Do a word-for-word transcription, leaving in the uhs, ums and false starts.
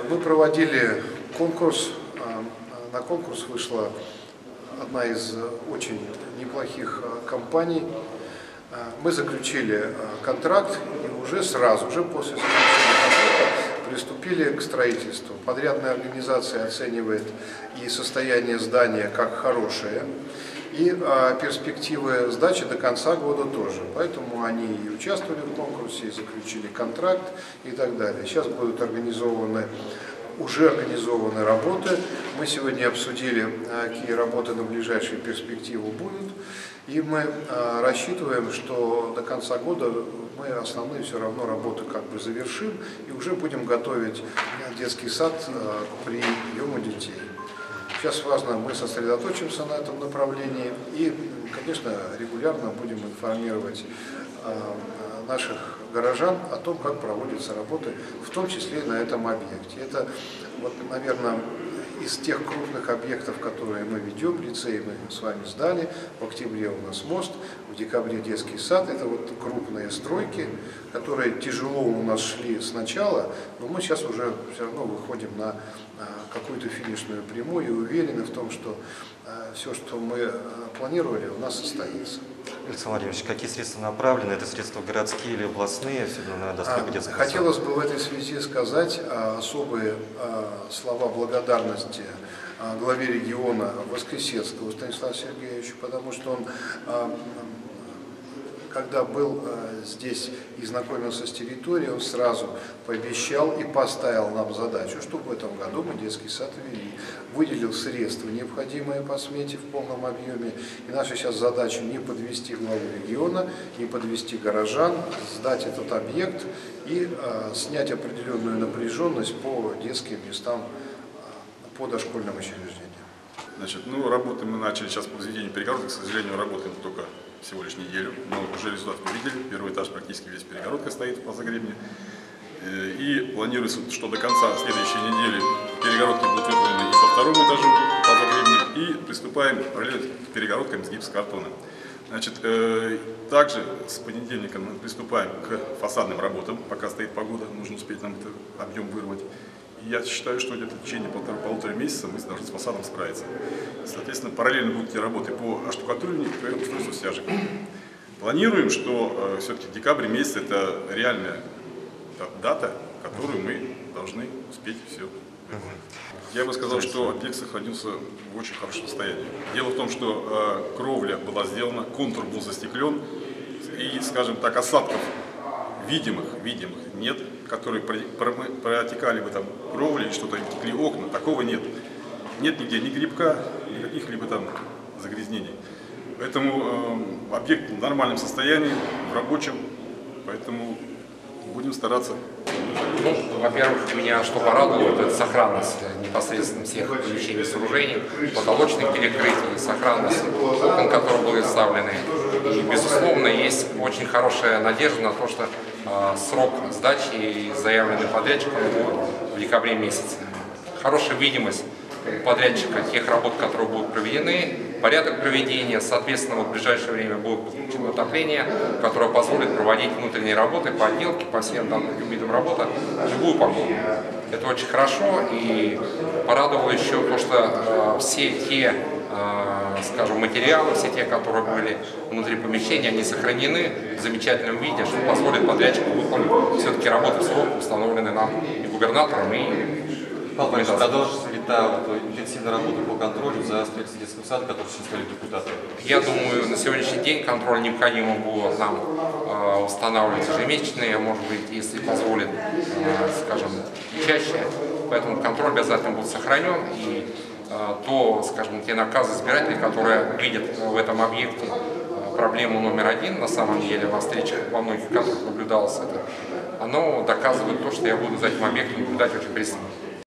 Мы проводили конкурс. На конкурс вышла одна из очень неплохих компаний. Мы заключили контракт и уже сразу же после заключения контракта приступили к строительству. Подрядная организация оценивает и состояние здания как хорошее, и перспективы сдачи до конца года тоже. Поэтому они и участвовали в конкурсе, и заключили контракт и так далее. Сейчас будут организованы Уже организованы работы. Мы сегодня обсудили, какие работы на ближайшую перспективу будут. И мы рассчитываем, что до конца года мы основные все равно работы как бы завершим и уже будем готовить детский сад к приему детей. Сейчас важно, мы сосредоточимся на этом направлении и, конечно, регулярно будем информировать наших горожан о том, как проводятся работы, в том числе и на этом объекте. Это, вот, наверное, из тех крупных объектов, которые мы ведем, лицей мы с вами сдали, в октябре у нас мост, в декабре детский сад. Это вот крупные стройки, которые тяжело у нас шли сначала, но мы сейчас уже все равно выходим на какую-то финишную прямую и уверены в том, что все, что мы планировали, у нас состоится. Александр Владимирович, какие средства направлены? Это средства городские или областные? Особенно на достройку детского сада. Хотелось бы в этой связи сказать особые слова благодарности главе региона Воскресенскому Станиславу Сергеевичу, потому что он, когда был здесь и знакомился с территорией, он сразу пообещал и поставил нам задачу, что в этом году мы детский сад ввели. Выделил средства, необходимые по смете в полном объеме. И наша сейчас задача не подвести главу региона, не подвести горожан, сдать этот объект и э, снять определенную напряженность по детским местам, э, по дошкольным учреждениям. Значит, ну, работы мы начали сейчас по возведению перегородок, к сожалению, работаем только всего лишь неделю, но уже результат вы видели, первый этаж практически весь перегородка стоит по загребне. И планируется, что до конца следующей недели перегородки будут выполнены и по второму этажу по загребне, и приступаем параллельно к перегородкам с гипсокартона. Значит, э, также с понедельника мы приступаем к фасадным работам, пока стоит погода, нужно успеть нам этот объем вырвать. И я считаю, что где-то в течение полтора, полутора месяца мы должны с фасадом справиться. Соответственно, параллельно будут те работы по оштукатуриванию и по устройству стяжек. Планируем, что э, все-таки декабрь месяц это реальная дата, которую мы должны успеть все выполнить. Я бы сказал, что объект сохранился в очень хорошем состоянии. Дело в том, что э, кровля была сделана, контур был застеклен, и, скажем так, осадков видимых, видимых нет, которые протекали бы там кровли, что-то текли окна, такого нет. Нет нигде ни грибка, ни каких-либо там загрязнений. Поэтому э, объект в нормальном состоянии, в рабочем, поэтому будем стараться. Ну, во-первых, меня что порадовало, это сохранность непосредственно всех помещений и сооружений, потолочных перекрытий, сохранность окон, которые были вставлены. И, безусловно, есть очень хорошая надежда на то, что э, срок сдачи, заявленный подрядчиком, будет в декабре месяце. Хорошая видимость подрядчика тех работ, которые будут проведены, порядок проведения, соответственно, в ближайшее время будет подключено отопление, которое позволит проводить внутренние работы по отделке, по всем данным видам работы в любую погоду. Это очень хорошо, и порадовало еще то, что э, все те, э, скажем, материалы, все те, которые были внутри помещения, они сохранены в замечательном виде, что позволит подрядчику выполнить все-таки работы в срок, установленные нам и губернатором, и Павел Борисович, продолжится ли та вот, интенсивная работа по контролю за строительством детского сада, который сейчас сказали депутаты? Я думаю, на сегодняшний день контроль необходимо было нам э, устанавливать ежемесячный, а может быть, если позволит, э, скажем, и чаще. Поэтому контроль обязательно будет сохранен, и э, то, скажем, те наказы избирателей, которые видят в этом объекте э, проблему номер один, на самом деле, во встречах во многих контролях наблюдалось это, оно доказывает то, что я буду за этим объектом наблюдать очень пристально.